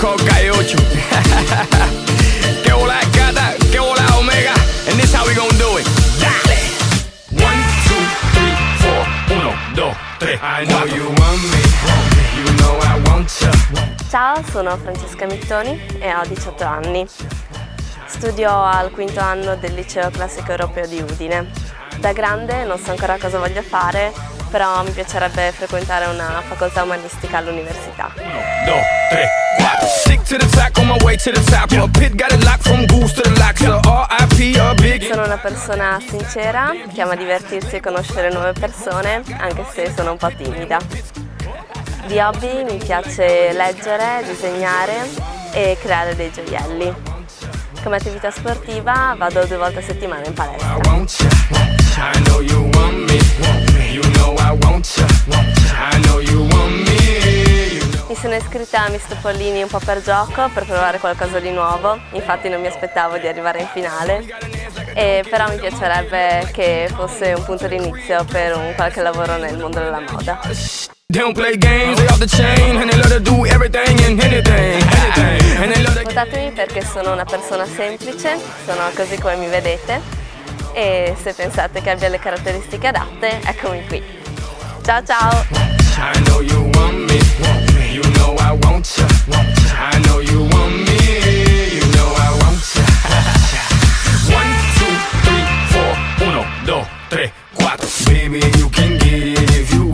Coca y Ocho. Que hola Cata, que hola Omega. And this how we gon' do it. Dale. 1, 2, 3, 4. 1, 2, 3. I know you want me. You know I want you. Ciao, sono Francesca Mittoni e ho 18 anni. Studio al quinto anno del Liceo Classico Europeo di Udine. Da grande non so ancora cosa voglio fare, però mi piacerebbe frequentare una facoltà umanistica all'università. 1, 2, 3, 4. Stick to the track on my way to the top. A pit got it locked from goose to the lock. So R.I.P. a big. Sono una persona sincera, che ama divertirsi e conoscere nuove persone, anche se sono un po' timida. Di hobby mi piace leggere, disegnare e creare dei gioielli. Come attività sportiva vado 2 volte a settimana in palestra. Mi sono iscritta a Mister Pollini un po' per gioco, per provare qualcosa di nuovo, infatti non mi aspettavo di arrivare in finale, però mi piacerebbe che fosse un punto d'inizio per un qualche lavoro nel mondo della moda. Votatemi perché sono una persona semplice, sono così come mi vedete e se pensate che abbia le caratteristiche adatte, eccomi qui. Ciao ciao! Baby, you can get it if you